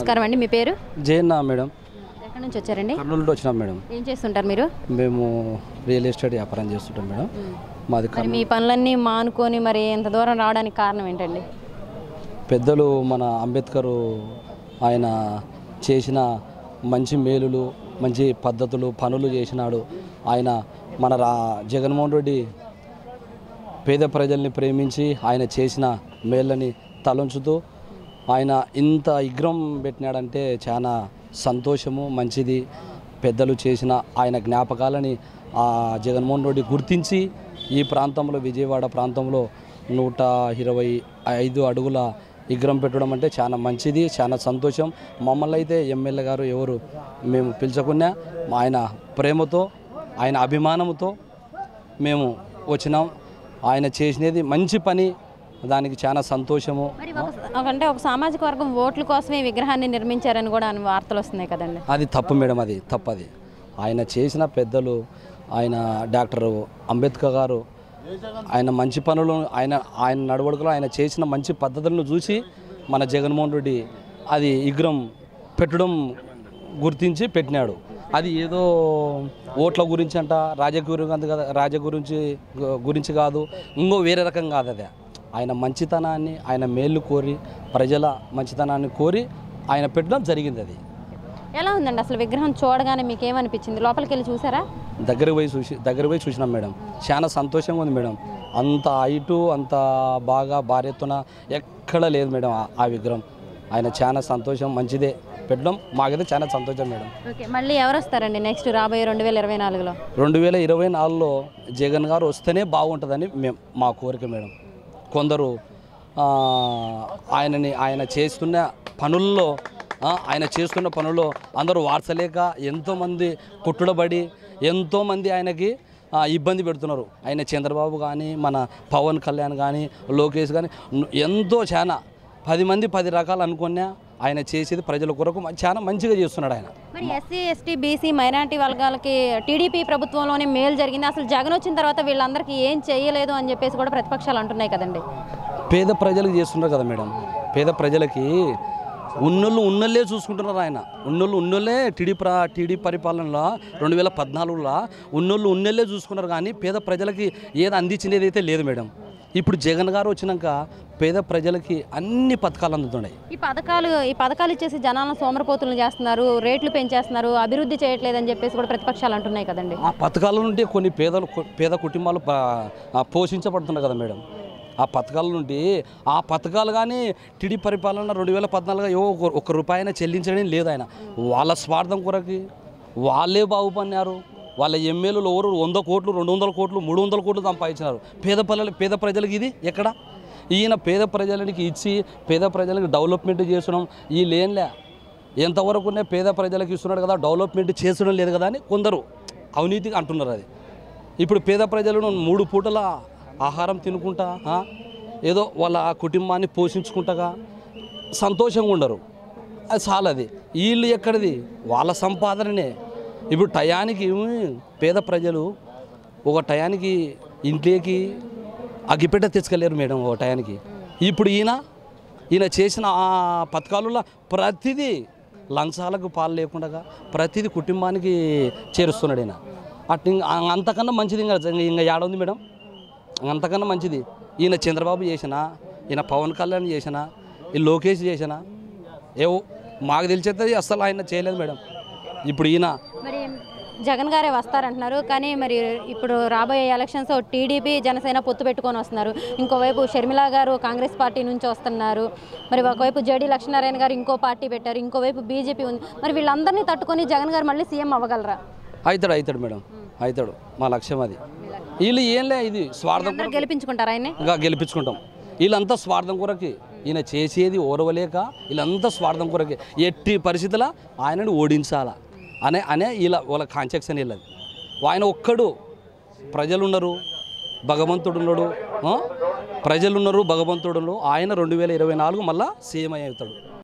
నమస్కారం అండి, మీ పేరు? జయన్న మేడం. ఎక్కడి నుంచి వచ్చారండి? కర్నూలు నుండి వచ్చినాం మేడం. ఏం చేస్తుంటారు మీరు? మేము రియల్ ఎస్టేట్ వ్యాపారం చేస్తుంటాం మేడం. మాది మీ పనులన్నీ మానుకొని మరి ఎంత దూరం రావడానికి కారణం ఏంటండి? పెద్దలు మన అంబేద్కర్ ఆయన చేసిన మంచి మేలులు, మంచి పద్ధతులు, పనులు చేసినాడు. ఆయన మన జగన్మోహన్ రెడ్డి పేద ప్రజల్ని ప్రేమించి ఆయన చేసిన మేళ్ళని తలంచుతూ ఆయన ఇంత విగ్రహం పెట్టినాడంటే చాలా సంతోషము, మంచిది. పెద్దలు చేసిన ఆయన జ్ఞాపకాలని జగన్మోహన్ రెడ్డి గుర్తించి ఈ ప్రాంతంలో, విజయవాడ ప్రాంతంలో 125 అడుగుల విగ్రహం పెట్టడం అంటే చాలా మంచిది, చాలా సంతోషం. మమ్మల్ని అయితే ఎమ్మెల్యే గారు ఎవరు మేము పిలుచుకున్నా ఆయన ప్రేమతో, ఆయన అభిమానంతో మేము వచ్చినాం. ఆయన చేసినది మంచి పని, దానికి చాలా సంతోషము. అంటే ఒక సామాజిక వర్గం ఓట్ల కోసమే విగ్రహాన్ని నిర్మించారని కూడా వార్తలు వస్తున్నాయి కదండి. అది తప్పు మేడం, అది తప్పది. ఆయన చేసిన పెద్దలు, ఆయన డాక్టర్ అంబేద్కర్ గారు ఆయన మంచి పనులు, ఆయన నడవడికలు, ఆయన చేసిన మంచి పద్ధతులను చూసి మన జగన్మోహన్ రెడ్డి అది విగ్రహం పెట్టడం గుర్తించి పెట్టినాడు. అది ఏదో ఓట్ల గురించి అంట, గురించి కాదు, ఇంకో వేరే రకం కాదు. అదే ఆయన మంచితనాన్ని, ఆయన మేలు కోరి, ప్రజల మంచితనాన్ని కోరి ఆయన పెట్టడం జరిగింది. అది ఎలా ఉందండి అసలు విగ్రహం చూడగానే మీకు ఏమనిపించింది? లోపలికి వెళ్ళి చూసారా? దగ్గర పోయి చూసినాం మేడం. చాలా సంతోషంగా ఉంది మేడం. అంత హైటు, అంత బాగా భారీ ఎత్తున ఎక్కడ లేదు మేడం ఆ విగ్రహం. ఆయన చాలా సంతోషం, మంచిదే పెట్టడం, మాకైతే చాలా సంతోషం మేడం. ఓకే, మళ్ళీ ఎవరు వస్తారండి నెక్స్ట్ రాబోయే 2024లో? 2024లో జగన్ గారు వస్తేనే బాగుంటుందని మా కోరిక మేడం. కొందరు ఆయన చేస్తున్న పనుల్లో అందరూ వార్చలేక ఎంతోమంది కుట్టుడబడి ఎంతోమంది ఆయనకి ఇబ్బంది పెడుతున్నారు. ఆయన చంద్రబాబు కానీ, మన పవన్ కళ్యాణ్ కానీ, లోకేష్ కానీ ఎంతో చాలా 10 మంది 10 రకాలు అనుకున్నా ఆయన చేసేది ప్రజల కొరకు చాలా మంచిగా చేస్తున్నాడు ఆయన. మరి ఎస్సీ, ఎస్టీ, బీసీ, మైనారిటీ వర్గాలకి టీడీపీ ప్రభుత్వంలోనే మేలు జరిగింది, అసలు జగన్ వచ్చిన తర్వాత వీళ్ళందరికీ ఏం చేయలేదు అని చెప్పేసి కూడా ప్రతిపక్షాలు అంటున్నాయి కదండి. పేద ప్రజలకు చేస్తున్నారు కదా మేడం. పేద ప్రజలకి ఉన్నోళ్ళే చూసుకుంటున్నారు. ఆయన ఉన్నోళ్ళే టీడీ పరిపాలనలో 2014లో ఉన్నోళ్ళే చూసుకున్నారు. కానీ పేద ప్రజలకి ఏది అందించినది అయితే లేదు మేడం. ఇప్పుడు జగన్ గారు వచ్చినాక పేద ప్రజలకి అన్ని పథకాలు అందుతున్నాయి. ఈ పథకాలు ఇచ్చేసి జనాలను సోమరపోతులను చేస్తున్నారు, రేట్లు పెంచేస్తున్నారు, అభివృద్ధి చేయట్లేదని చెప్పేసి కూడా ప్రతిపక్షాలు అంటున్నాయి కదండి. ఆ పథకాల నుండి కొన్ని పేద కుటుంబాలు పోషించబడుతున్నాయి కదా మేడం. ఆ పథకాల నుండి ఆ పథకాలు కానీ టీడీ పరిపాలన 2014 ఏవో ₹1 చెల్లించడం లేదు. ఆయన వాళ్ళ స్వార్థం కొరకి వాళ్ళే బాగుపడినారు. వాళ్ళ ఎమ్మెల్యేలు ఎవరు 100 కోట్లు, 200 కోట్లు, 300 కోట్లు సంపాదించినారు. పేద ప్రజలకు ఇది ఎక్కడ? ఈయన పేద ప్రజలకి ఇచ్చి పేద ప్రజలకు డెవలప్మెంట్ చేస్తున్నాం ఈ లేన్లే ఎంతవరకు పేద ప్రజలకు ఇస్తున్నాడు కదా, డెవలప్మెంట్ చేసడం లేదు కదా అని కొందరు అవినీతిగా అంటున్నారు. అది ఇప్పుడు పేద ప్రజలను 3 పూటల ఆహారం తినుకుంటా ఏదో వాళ్ళ కుటుంబాన్ని పోషించుకుంటా సంతోషంగా ఉండరు. అది చాలా. అది వీళ్ళు ఎక్కడిది? వాళ్ళ సంపాదననే. ఇప్పుడు టయానికి పేద ప్రజలు ఒక టయానికి ఇంట్లోకి అగ్గిపెట్ట తెచ్చుకోలేరు మేడం. ఒక టయానికి ఇప్పుడు ఈయన చేసిన ఆ పథకాలలో ప్రతిదీ లంచాలకు పాలు లేకుండా ప్రతిదీ కుటుంబానికి చేరుస్తున్నాడు ఈయన. అటు అంతకన్నా మంచిది ఇంకా ఏడుంది మేడం? అంతకన్నా మంచిది ఈయన చంద్రబాబు చేసినా, ఈయన పవన్ కళ్యాణ్ చేసినా, ఈ లోకేష్ చేసినా ఏవో మాకు తెలిసేది అస్సలు ఆయన చేయలేదు మేడం. ఇప్పుడు ఈయన మరి జగన్ గారే వస్తారంటున్నారు, కానీ మరి ఇప్పుడు రాబోయే ఎలక్షన్స్ టీడీపీ, జనసేన పొత్తు పెట్టుకొని వస్తున్నారు. ఇంకోవైపు షర్మిల గారు కాంగ్రెస్ పార్టీ నుంచి వస్తున్నారు. మరి ఒకవైపు జేడీ లక్ష్మీనారాయణ గారు ఇంకో పార్టీ పెట్టారు, ఇంకోవైపు బీజేపీ ఉంది. మరి వీళ్ళందరినీ తట్టుకొని జగన్ గారు మళ్ళీ సీఎం అవ్వగలరా? అవుతాడు మేడం, అవుతాడు. మా లక్ష్యం అది. వీళ్ళు ఏంలే, ఇది స్వార్థం. గెలిపించుకుంటారు ఆయన్ని, ఇంకా గెలిపించుకుంటాం. వీళ్ళంతా స్వార్థం కొరకి, ఈయన చేసేది ఓరవలేక వీళ్ళంతా స్వార్థం కొరకి ఎట్టి పరిస్థితుల్లో ఆయనని ఓడించాలా అనే వాళ్ళ కాన్సెప్షన్ వీళ్ళది. ఆయన ఒక్కడు, ప్రజలున్నారు, భగవంతుడు ఉన్నాడు, ప్రజలున్నారు, భగవంతుడు. ఆయన 2024 మళ్ళీ సీఎం అవుతాడు.